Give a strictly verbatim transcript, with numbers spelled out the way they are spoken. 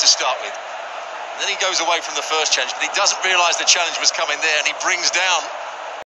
start with. And then he goes away from the first challenge, but he doesn't realise the challenge was coming there, and he brings down